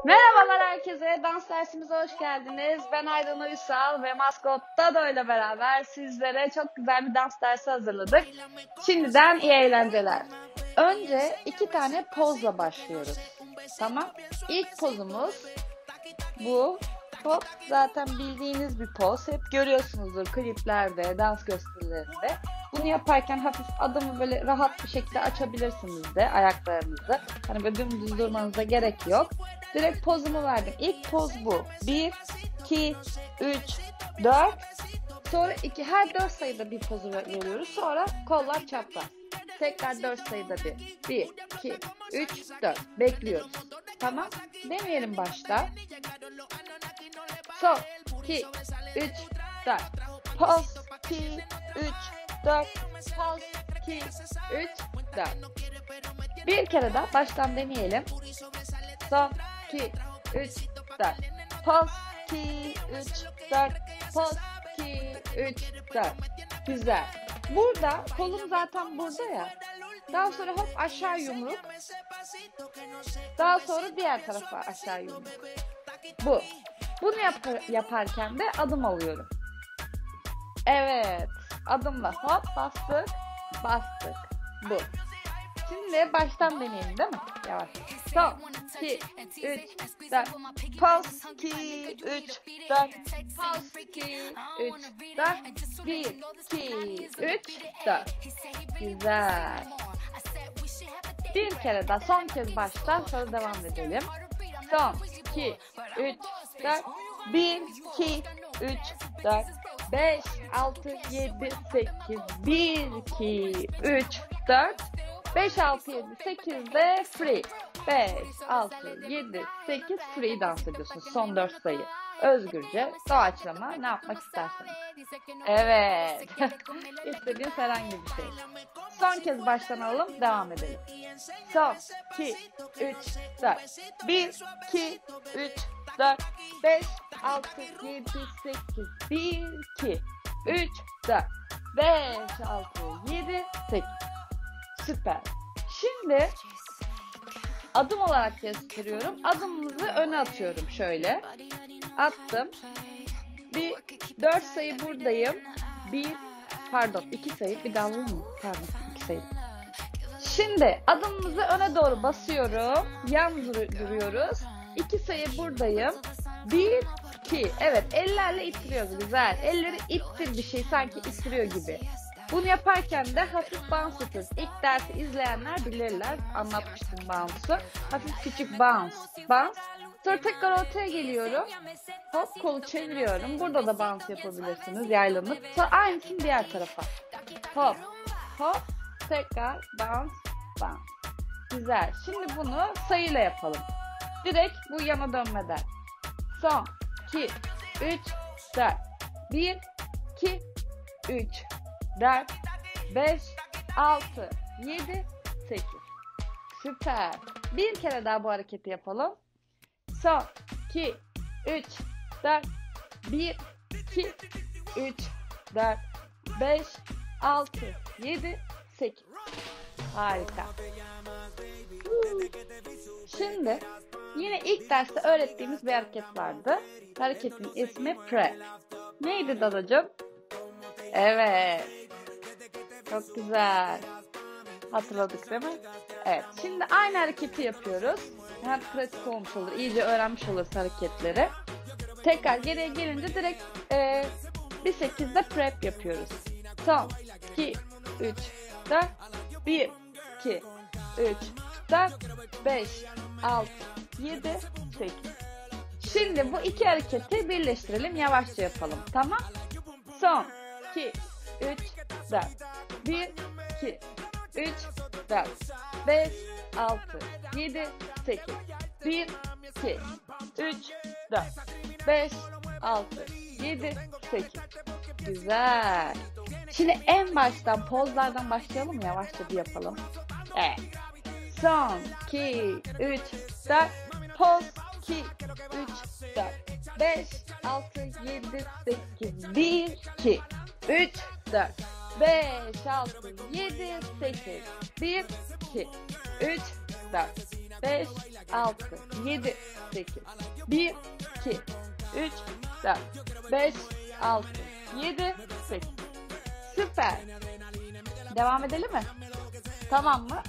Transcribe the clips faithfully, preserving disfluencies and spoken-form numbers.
Merhabalar herkese, dans dersimize hoş geldiniz. Ben Aydan Uysal ve Maskot Dado ile beraber sizlere çok güzel bir dans dersi hazırladık. Şimdiden iyi eğlenceler. Önce iki tane pozla başlıyoruz. Tamam. İlk pozumuz bu. Hop, zaten bildiğiniz bir poz. Hep görüyorsunuzdur kliplerde, dans gösterilerinde. Bunu yaparken hafif adımı böyle rahat bir şekilde açabilirsiniz de ayaklarınızı. Hani böyle dümdüz durmanıza gerek yok. Direkt pozumu verdim. İlk poz bu. bir, iki, üç, dört. Sonra iki, her dört sayıda bir pozu veriyoruz. Sonra kollar çapraz. Tekrar dört sayıda bir. bir, iki, üç, dört. Bekliyoruz. Tamam. Deneyelim başta. Son, iki, üç, dört. Poz, iki, üç, dört. Poz, iki, üç, dört. Bir kere daha baştan deneyelim. Son, iki, üç, dört. Poz, iki, üç, dört. Poz, iki, üç, dört. Güzel. Burada kolum zaten burada ya. Daha sonra hop aşağı yumruk. Daha sonra diğer tarafa aşağı yumruk. Bu. Bunu yap yaparken de adım alıyorum. Evet. Adımla hop bastık. Bastık. Bu. Şimdi baştan deneyelim değil mi? Yavaş. Son, iki, üç, dört. Poz, iki, üç, dört. Poz, iki, üç, dört. bir, iki, üç, dört. Güzel. Bir kere daha son kez baştan sonra devam edelim. Son, iki, üç, dört. bir, iki, üç, dört. beş, altı, yedi, sekiz. bir, iki, üç, dört. beş, altı, yedi, sekiz de free. beş, altı, yedi, sekiz free dans ediyorsunuz. Son dört sayı. Özgürce, doğaçlama, ne yapmak isterseniz. Evet. İstediğiniz herhangi bir şey. Son kez baştan alalım, devam edelim. Son, iki, üç, dört. bir, iki, üç, dört. beş, altı, yedi, sekiz. bir, iki, üç, dört. beş, altı, yedi, sekiz. Süper. Şimdi adım olarak gösteriyorum. Adımımızı öne atıyorum şöyle. Attım. Bir dört sayı buradayım. Bir pardon iki sayı bir daha mı? Pardon iki sayı. Şimdi adımımızı öne doğru basıyorum. Yan duruyoruz. İki sayı buradayım. Bir iki. Evet, ellerle ittiriyoruz. Güzel. Elleri ittir bir şey sanki ittiriyor gibi. Bunu yaparken de hafif bounce yapıyoruz. İlk dersi izleyenler bilirler. Anlatmıştım bounce'u. Hafif küçük bounce. Bounce. Sonra tekrar ortaya geliyorum. Hop kolu çeviriyorum. Burada da bounce yapabilirsiniz yaylanıp. Sonra aynısını diğer tarafa. Hop. Hop. Tekrar bounce. Bounce. Güzel. Şimdi bunu sayıyla yapalım. Direkt bu yana dönmeden. Son. iki, üç, dört. bir, iki, üç, dört, beş, altı, yedi, sekiz. Süper. Bir kere daha bu hareketi yapalım. Son, iki, üç, dört, bir, iki, üç, dört, beş, altı, yedi, sekiz. Harika. Şimdi yine ilk derste öğrettiğimiz bir hareket vardı. Hareketin ismi pre. Neydi dadacığım? Evet. Çok güzel. Hatırladık değil mi? Evet. Şimdi aynı hareketi yapıyoruz. Hem pratik olmuş olur. İyice öğrenmiş oluruz hareketleri. Tekrar geriye gelince direkt e, bir sekizde prep yapıyoruz. Son. iki, üç, dört. bir, iki, üç, dört. beş, altı, yedi, sekiz. Şimdi bu iki hareketi birleştirelim. Yavaşça yapalım. Tamam. Son. iki, üç, dört. bir, iki, üç, dört. beş, altı, yedi, sekiz. bir, iki, üç, dört. beş, altı, yedi, sekiz. Güzel. Şimdi en baştan pozlardan başlayalım mı? Yavaşça bir yapalım. Evet. Son. iki, üç, dört. Poz. iki, üç, dört. beş, altı, yedi, sekiz. bir, iki, üç, dört. beş, altı, yedi, sekiz. bir, iki, üç, dört. beş, altı, yedi, sekiz, bir, iki, üç, dört, beş, altı, yedi, sekiz. Süper. Devam edelim mi? Tamam mı?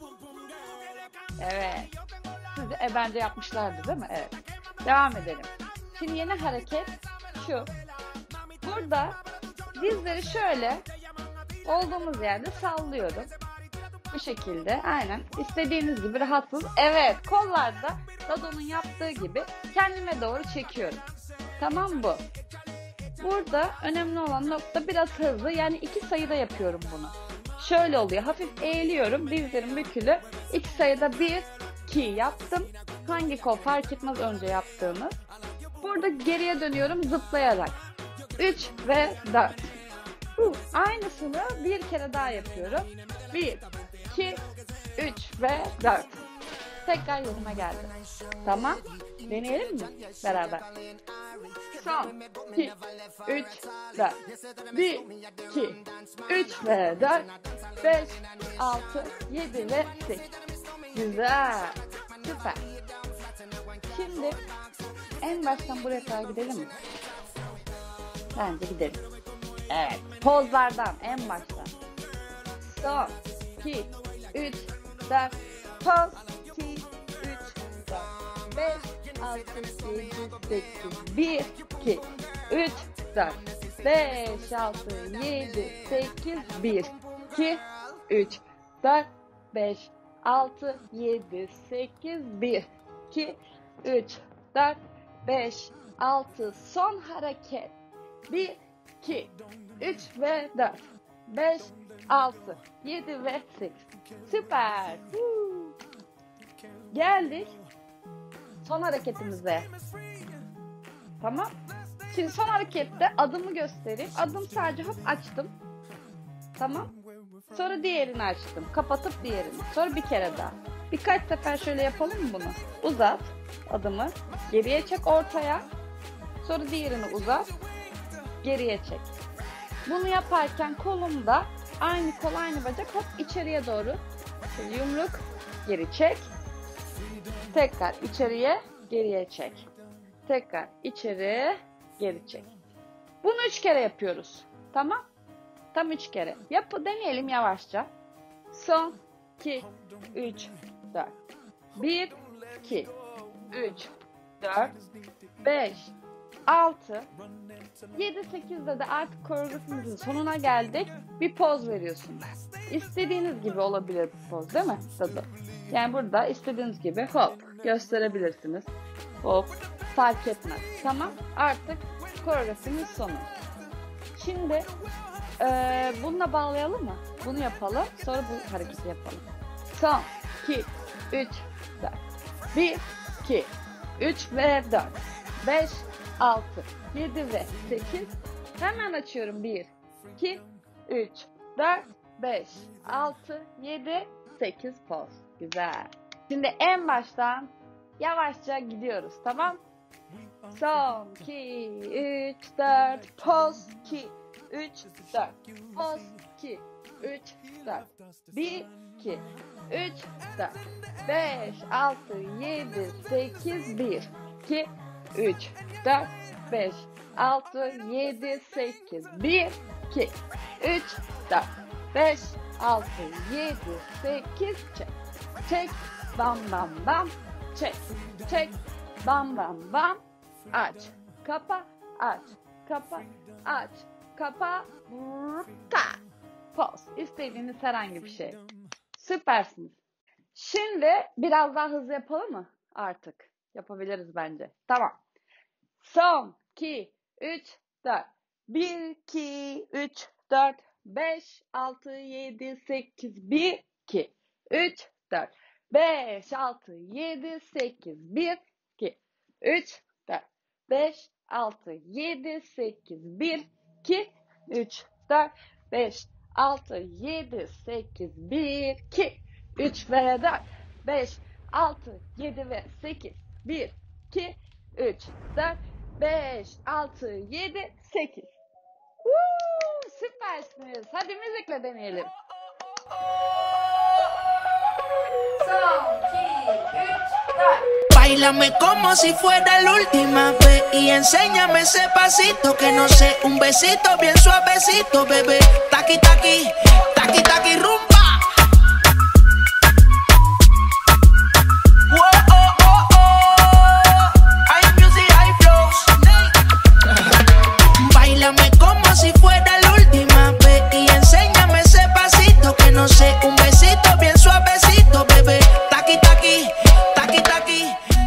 Evet. Siz de e, bence yapmışlardı değil mi? Evet. Devam edelim. Şimdi yeni hareket şu. Burada dizleri şöyle olduğumuz yerde sallıyorum. Bu şekilde. Aynen. İstediğiniz gibi rahatsız. Evet. Kollarda Dado'nun yaptığı gibi kendime doğru çekiyorum. Tamam bu. Burada önemli olan nokta biraz hızlı. Yani iki sayıda yapıyorum bunu. Şöyle oluyor. Hafif eğiliyorum. Dizlerim bükülü. İki sayıda bir, iki yaptım. Hangi kol fark etmez önce yaptığımız. Burada geriye dönüyorum zıplayarak. üç ve dört. Uh, aynısını bir kere daha yapıyorum. bir, iki, üç ve dört. Tekrar yerime geldim. Tamam. Deneyelim mi beraber? Son. iki, üç, dört. bir, iki, üç ve dört. beş, altı, yedi ve sekiz. Güzel. Süper. Şimdi en baştan buraya kadar gidelim mi? Bence gidelim. Evet. Pozlardan en baştan. Son. iki, üç, dört. Poz. iki, üç, dört. beş, altı, yedi, sekiz. bir, iki, üç, dört. beş, altı, yedi, sekiz. bir, iki, üç, dört. beş, altı, yedi, sekiz. bir, iki, üç, dört. beş, altı. Son hareket. bir, iki, üç ve dört. beş, altı, yedi ve sekiz. Süper. Woo. Geldik son hareketimize. Tamam. Şimdi son harekette adımı göstereyim. Adım sadece hop açtım. Tamam. Sonra diğerini açtım. Kapatıp diğerini. Sonra bir kere daha. Birkaç sefer şöyle yapalım mı bunu? Uzat adımı. Geriye çek ortaya. Sonra diğerini uzat. Geriye çek. Bunu yaparken kolumda aynı kol aynı bacak hop içeriye doğru. Şöyle yumruk. Geri çek. Tekrar içeriye geriye çek. Tekrar içeri geri çek. Bunu üç kere yapıyoruz. Tamam. Tam üç kere. Yap, deneyelim yavaşça. Son. iki, üç, dört. bir, iki, üç, dört, beş, altı, yedi, sekizde de artık koreografimizin sonuna geldik. Bir poz veriyorsunuz. İstediğiniz gibi olabilir bu poz değil mi? Tabii. Yani burada istediğiniz gibi hop gösterebilirsiniz. Hop fark etmez. Tamam. Artık koreografimiz sonu. Şimdi e, bununla bağlayalım mı? Bunu yapalım. Sonra bu hareketi yapalım. Son. iki, üç, dört. bir, iki, üç ve dört. beş, altı, yedi ve sekiz. Hemen açıyorum. bir, iki, üç, dört, beş, altı, yedi, sekiz poz. Güzel. Şimdi en baştan yavaşça gidiyoruz. Tamam? Son. iki, üç, dört. Poz. iki, üç, dört. Poz. iki, üç, dört. bir, iki, üç, dört. beş, altı, yedi, sekiz. bir, iki, üç, dört, beş, altı, yedi, sekiz. bir, iki, üç, dört, beş, altı, yedi, sekiz. Çek. Çek. Bam bam bam. Çek. Çek. Bam bam bam. Aç. Kapa. Aç. Kapa. Aç. Kapa. Burka. Poz. İstediğiniz herhangi bir şey. Süpersiniz. Şimdi biraz daha hızlı yapalım mı? Artık. Yapabiliriz bence. Tamam. Son. iki, üç, dört. bir, iki, üç, dört, beş, altı, yedi, sekiz. bir, iki, üç, dört. beş, altı, yedi, sekiz. bir, iki, üç, dört. beş, altı, yedi, sekiz. bir, iki, üç, dört. beş, altı, yedi, sekiz. bir, iki, üç ve dört. beş, altı, yedi ve sekiz. bir, iki, üç, dört. beş, altı, yedi, sekiz. Woo, süpersiniz. Hadi müzikle deneyelim. Son, iki, üç, dört. Báilame como si fuera la última vez y enséñame ese pasito que no sé, un besito bien suavecito, bebé. Taqui taqui, taqui taqui rumba. Whoa, oh, oh, oh. Hay music, hay flows. Báilame como si fuera la última vez y enséñame ese pasito que no sé, un besito bien suavecito, bebé. Taqui taqui, taqui taqui.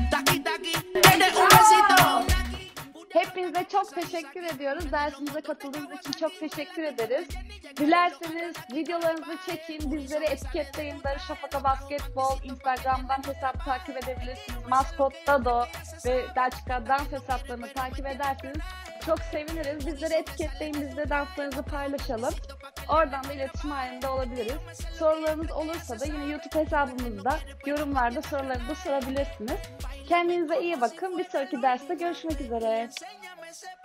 Hepinize çok teşekkür ediyoruz. Dersimize katıldığınız için çok teşekkür ederiz. Dilerseniz videolarınızı çekin, bizleri etiketleyin. Darüşşafaka Basketbol Instagram'dan hesap takip edebilirsiniz. Maskot Dado ve Belçika dans hesaplarını takip ederseniz çok seviniriz. Bizleri etiketleyin, biz de danslarınızı paylaşalım. Oradan da iletişim halinde olabiliriz. Sorularınız olursa da yine YouTube hesabımızda yorumlarda sorularınızı sorabilirsiniz. Kendinize iyi bakın. Bir sonraki derste görüşmek üzere.